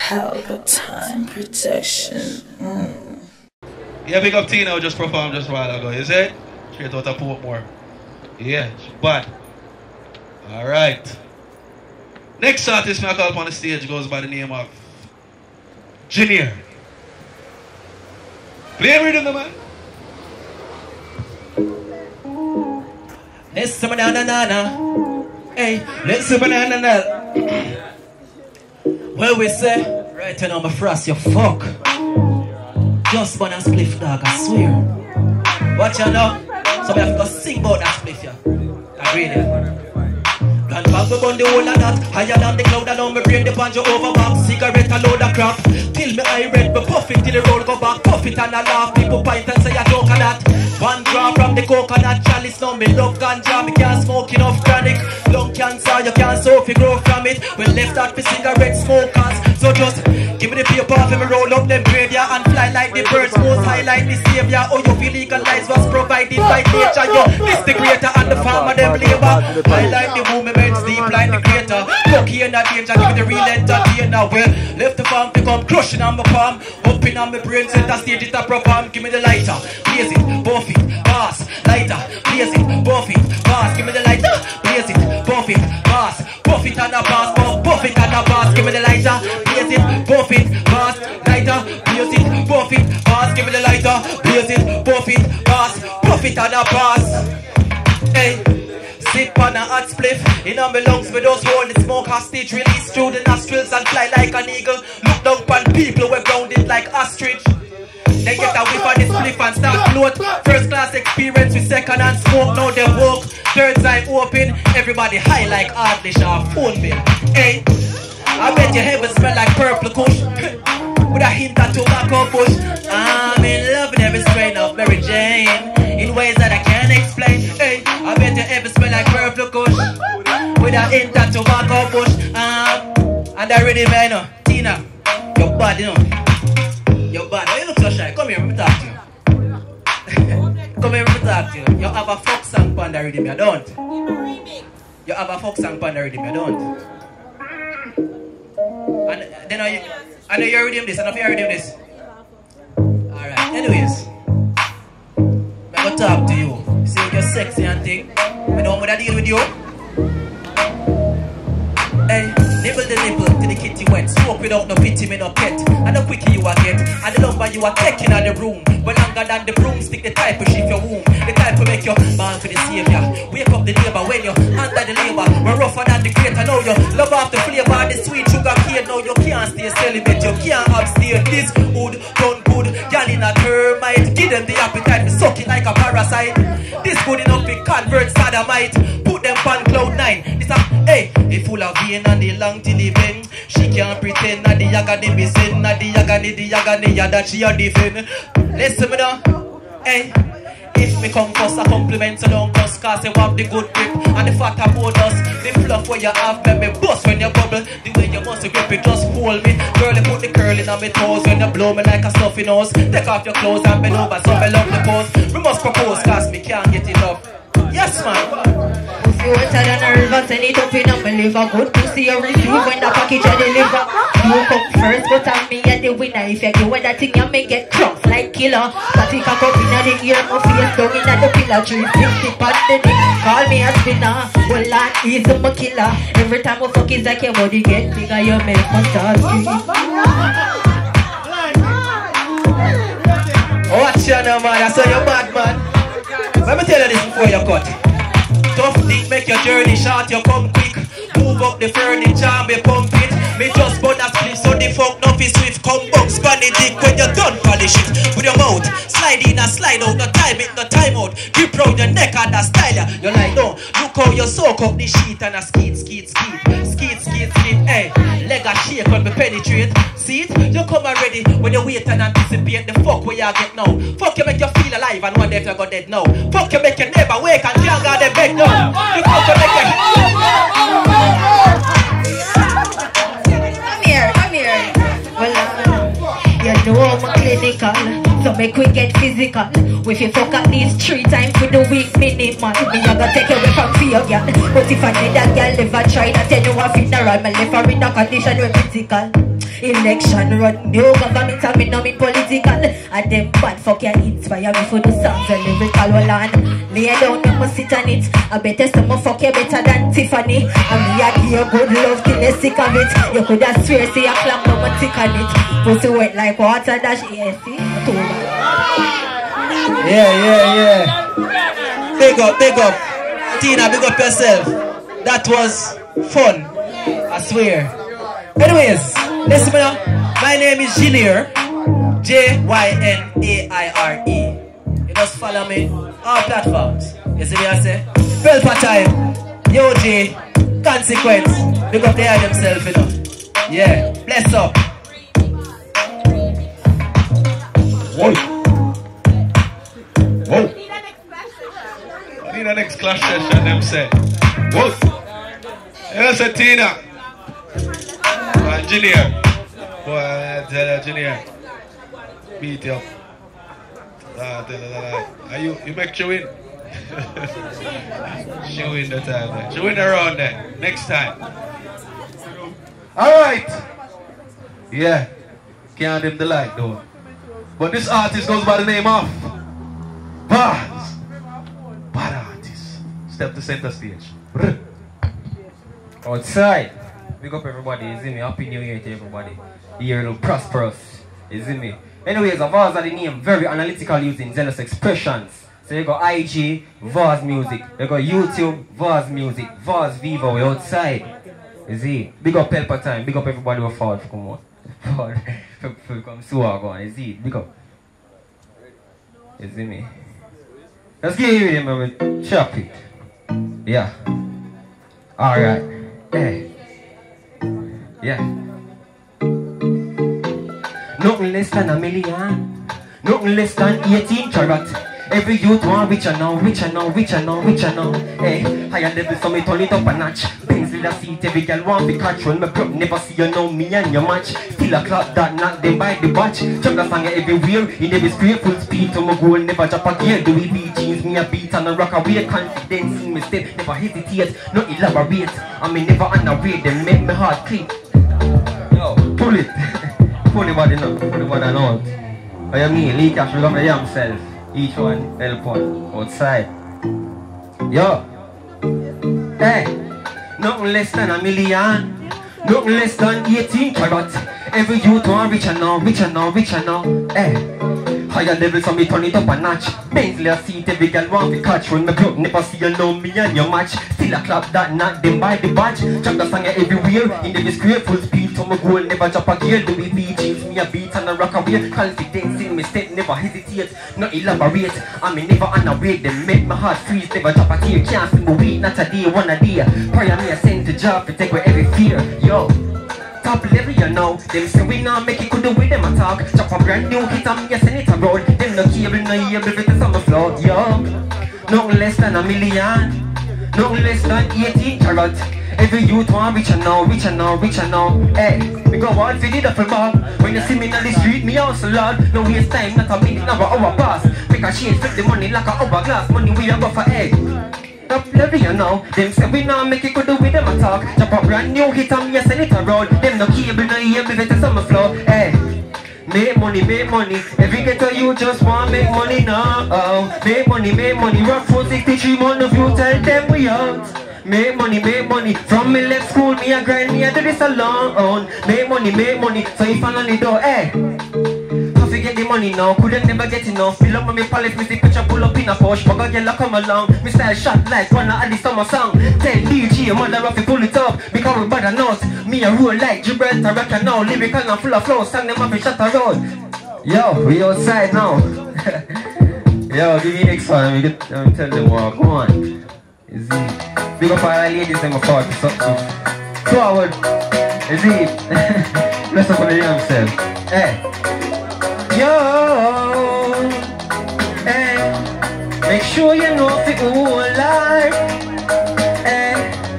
Palpatine protection. Yeah, big up Tina just performed just a while ago, is it? Straight out of Portmore. Yeah, bad. Alright. Next artist I call up on the stage goes by the name of Junior. Play rhythm, man. Let's banana. Hey, let's banana. Well, we say, right now, my frost, you fuck. Just one and spliff, dog, I swear. Watch out now. So we have to sing about that spliff, yeah. Agree there. Grandpa go on the whole of that. Higher than the cloud and on me brain the banjo over back. Cigarette a load of crap. Till me eye red, me puff it till the roll go back. Puff it and I laugh. People pint and say I joke of that. One drop from the coconut chalice. Now me love ganja. Me can't smoke enough chronic. Lung cancer, you can't soak you grow from it. We left out for cigarette smokers. So just give me the paper off and me roll up them graveyard and fly like the birds. Most high like the savior. Oh, you feel legalized was provided by nature. Yo, this the creator and the farmer them labor. I like the movement deep like the creator. Cocaine and danger, give me the real entertainer. Well, left the farm to come crushing on my palm. Open on my brain, center stage it a perform. Give me the lighter, blaze it, buff it, pass. Lighter, blaze it, buff it, pass. Give me the lighter, blaze it, buff it, pass. Buff it and a pass, buff it and a pass. Give me the lighter, blaze it, buff it, pass. Lighter, blaze it, buff it, pass. Give me the lighter, blaze it, buff it, pass. Buff it and a pass. Hey. Sit on a hot spliff, in on my lungs with those hold the smoke hostage. Release through the nostrils and fly like an eagle. Look down upon people, we're grounded like ostrich. They get a whiff of the spliff and start float. First class experience with second hand smoke. Now they walk, third eye open. Everybody high like Ardlish or phone bill. Hey, I bet your heaven smell like purple kush with a hint of tobacco bush. I'm in love with every strain of Mary Jane in ways that I can't explain. Hey, I bet you ever smell like purple kush with a hint of tobacco bush. And I really man, Tina, your body, you know. Your body, you look so shy. Come here, let me talk to you. Come here, let me talk to you. You have a folk song on the rhythm, you don't. You have a folk song on the rhythm, you don't. And then I know you're reading this, I know you're reading this. Alright, anyways. I'm gonna talk to you. See you're sexy and thing. I don't want to deal with you. Hey, nibble the nipple till the kitty wet. Smoke without no pity, me no pet. And the quicker you are get, and the number you are taking out the room. But longer than the broomstick, the type of shift your womb. The type to make you born for the savior. Wake up the neighbor when you're under the labor. We're rougher than the greater. Now you love off the flavor, the sweet sugar cane. Now you can't stay celibate, you can't upstay. This wood done good, y'all in a termite. Give them the appetite, we suck it like a parasite. This good enough, it convert sodomite. Put them on cloud 9. This a, hey, it full of vein and the long till the vein. She can't pretend that the yagani be sin, that the yagani, yeah, that she a defend. Listen me now, hey. If me come first a compliment, so don't cuss, cause you have the good grip and the fat about us. The fluff where you have, make me bust when you bubble. The way you must grip it, just hold me. Girl, you put the curl in on my toes when you blow me like a stuffy nose. Take off your clothes and bend over, so me love the pose. We must propose, cause me can't get enough. Yes, man. If you wetter than a river, send it up in a me liver. Good pussy you receive when the package you deliver. You come first, but I'm me at the winner. If you give that thing, you may get crumps like killer. Static a cup in the ear, my face down in the pillar. 350 on the dick, call me a spinner. Well, I is my killer. Every time I fuck is like your body get bigger, you make my stars scream. Watch you now, man. I saw you bad, man. Let me tell you this before you cut. Tough dick make your journey short, you come quick. Move up the furniture, me pump it. Me just burn a split so the fuck no fi swift. Come box span the dick when you're done polish it. With your mouth, slide in and slide out. No time it, no time out. Grip round your neck and that style ya. You like no, look how you soak up the sheet and a skeet. Hey, leg a shake when me penetrate. See it? You come already when you wait and anticipate the fuck where you get now. Fuck you make you feel alive and one day if you go dead now. Fuck you make you never wake and can't go to bed now. You fuck you make you... Come here. Well, you know I'm clinical, so make we get physical. If you fuck at least 3 times with the week minimal, me I gonna take away from fear, girl. But if I need that girl never try that, then you want funeral. My life are in a condition where critical. Election run, new government and me no mean political. And them bad fuck you inspire me for the songs and lyrical. Well on, lay down you must sit on it. I better some fuck you better than Tiffany. And me a give you good love till you sick of it. You could have swear see a clam no more tick on it. Pussy wet like water dash see. Yeah. Big up. Tina, big up yourself. That was fun. I swear. Anyways, listen me now. My name is Jynaire. Jynaire. You just follow me on all platforms. You see me I say? Pelpa time. Yo J. Consequence. Big up the eye themselves, you know. Yeah. Bless up. Whoa. I need an next clash session, them say. Whoa. Yes, Tina. Jynaire. Boy, I tell you, Jynaire. Beat you up. You make you win. She win the time then. She win the round then. Next time. Alright. Yeah. Can't dim the light though. But this artist goes by the name of Bars. Bad artist. Step to center stage. Outside. Big up everybody, you see me? Happy New Year to everybody. The year will prosperous, you see me? Anyways, Vaz are the name, very analytical using zealous expressions. So you got IG, Vaz Music. You got YouTube, Vaz Music. Vaz Vivo, we outside. You see? Big up Pelpa time, big up everybody who fought for come on. Forward. For come so go on, you see? Big up. You see me? Let's get you with him and chop it. Yeah. Alright. Hey. Yeah. Nothing less than a million. Nothing less than 18 carats. Every youth want richer now. Hey, higher level so me turn it up a notch. Things in the seat, every girl want to catch. When me broke, never see you know me and your match. Still a clock that knock them by the watch. Chop the song everywhere, in every straight full speed. To my goal, never drop a gear. Do we beat jeans, me a beat and a rock away. Confidence in me step, never hesitate, no elaborate. I mean never underrate, them make me heart click. Yo, pull it. Pull the body now, pull the body out. I mean, Lee Cash will come to himself. Each one, help one, outside. Yo. Hey. Nothing less than a million. Nothing less than 18 carats. Every youth want richer now. Hey. Higher level so me turn it up a notch. Bentley a seat every girl want to catch. When me broke never see you know me and your match. Still a clap that knock them by the badge. Drop the song everywhere in the discreet full speed. To my goal never drop a gear. Do we beat jeans me a beat and a rock away. Confidence in me step never hesitate, no elaborate. I mean never underrate. Them make my heart freeze. Never drop a tear. Can't see my week not a day one a day. Prior me a send to job to take away every fear. Yo. Top level you know. Them say we not make it good the way them a talk. Chop a brand new hit and me a send it abroad. Them no cable no able with us on the floor. Yo. Nothing less than a million. Nothing less than 18 carats. Every youth want richer now. Hey, we go on for the duffel bag. When you see me on the street, me also lord. No waste time, not a minute, never hour pass. Make a change, flip the money like a hourglass. Money we a go for egg. Top level you know. Them say we not make it good the way them a talk. Chop a brand new hit and me a send it around. Them no cable, no able with us on the floor. Hey. Make money. Every ghetto you just want make money now. Make money. Rock 463 month of you tell them we out. Make money. From me left school, me a grind, me a do this alone. Make money. So if I'm on the door, hey. How to get the money now? Couldn't never get enough. Fill up on me palette, me see picture pull up in a Porsche. Bugger girl come along. Me style shot like one of the summer song. Tell DJ mother if you pull it up. Because we bad enough. Me a roll like Gibraltar rocker now. Lyrical and full of flow. Sang them up and shut the road. Yo, we outside now. Yo, give me next one. We get tell them what. Come on. Is it? Big up all the ladies in my part. Forward. Is it? Bless up on the yourself. Hey. Yo. Hey. Make sure you know if it all alive. Hey.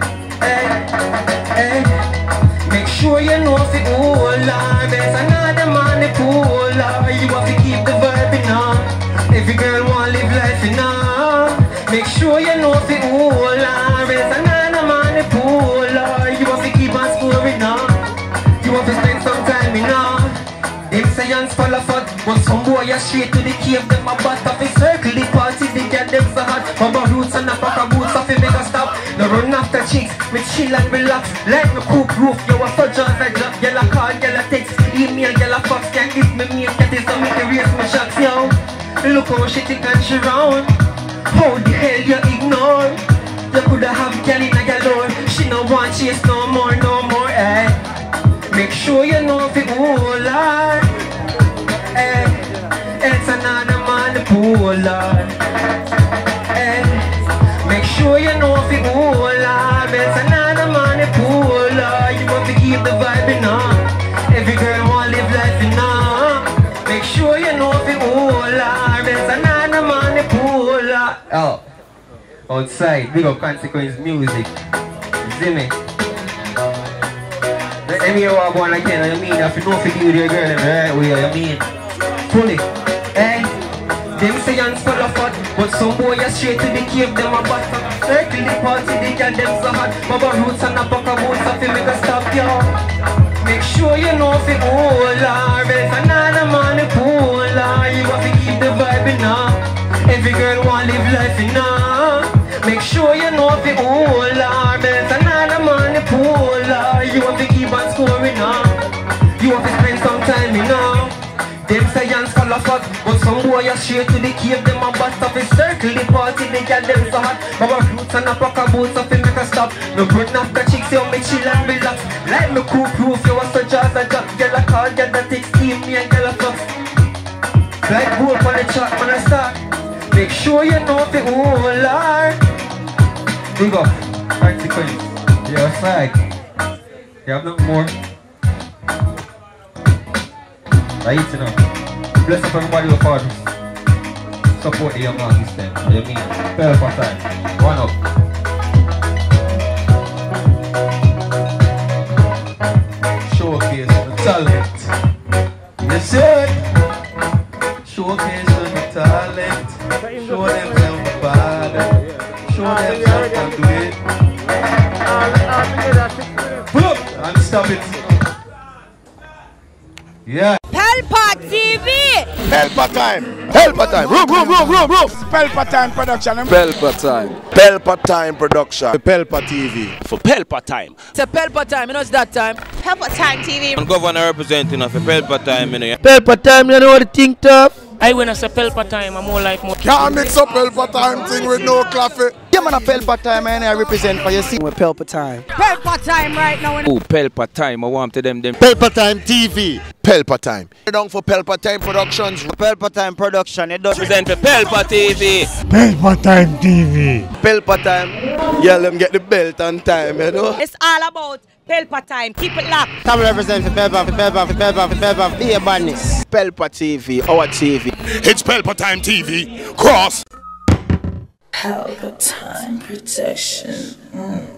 Make sure you know if it all alive. There's another man in the pool. You have to keep the vibe in on. Every girl want to live life in on. Make sure you know if it all alive. There's another man in the pool. You have to keep on scoring on. You have to spend some time science fall apart, but some boy are straight to the cave, them a bat off a circle, the party, they get them so hot. Bumper roots and a pack of boots off a make a stop. No run after chicks, me chill and relax. Like me cook roof, you a such as a job. Y'all a call, y'all a text, email, y'all a fax. Can't give me me, get this, so make a raise my shots, yo. Look how she think and she round. How the hell you ignore? You coulda have girl in a galore. She no want chase no more, eh. Make sure you know if it hold her, eh. It's another man the polar, eh. Make sure you know if it hold her. It's another man the polar. You want to keep the vibe in her. Every girl want live life in her. Make sure you know if it hold her. It's another man the polar. Oh, outside, big up Consequence Music. You see me? Let me hear what I want like that, you mean? If you know if you do your girl, right? What you mean? Fully, eh? Them say hands full of fat, but some boy are straight to the cave, them a bat. Circle the party, they get them so hot. Baba roots and a pack of boots, if you make a stop, yo. Make sure you know if it hold her. There's another man the polar. You have to keep the vibe in her. Every girl want live life in her. Make sure you know if it hold her. There's another man the polar. You have to keep on scoring her. You have to spend some time in her. Them science fall of hot, but some boy are straight to the cave, them a bust off a circle, the party, they get them so hot. Baba roots and a pack of boots off make a stop. No run after chicks, you me chill and relax. Like me cool proof, you was such as a job. Girl a call, girl that takes team, me and girl a fuck. Like bowl on the chat, man I start. Make sure you know if it hold her. Big up, Consequence. You're outside. You have nothing more. Right, you know. Bless up everybody who fought. Support the young artists then. What do you mean? Fair for time. One up. Showcase the talent. Yes, sir. Showcase the talent. Show them some bad. Show them some can do it. Pull up and stop it. Yeah. Pelpa TV! Pelpa time! Pelpa time! Room! Pelpa time production. Pelpa time. Pelpa time production. Pelpa TV. For Pelpa time. It's a Pelpa time, you know it's that time. Pelpa Time TV. I'm governor representing of a Pelpa time, you know. Pelpa time, you know what the thing tough? I when I say Pelpa time, I'm more like more. Can't mix up Pelpa time thing with no coffee. Yeah, man, a Pelpa time, and I represent for you. See, we're Pelpa time. Pelpa Time right now. Oh, Pelpa time, I want to them. Pelpa time TV. Pelpa time. Down for Pelpa time productions. Pelpa time production. It does Present for Pelpa TV. Pelpa time TV. Pelpa time. Yeah, let them get the belt on time, you know. It's all about Pelpa Time. Keep it locked. Come represent for Pelpa, be a badness. Pelpa TV, our TV. It's Pelpa time TV. Cross. Pelpa Time protection.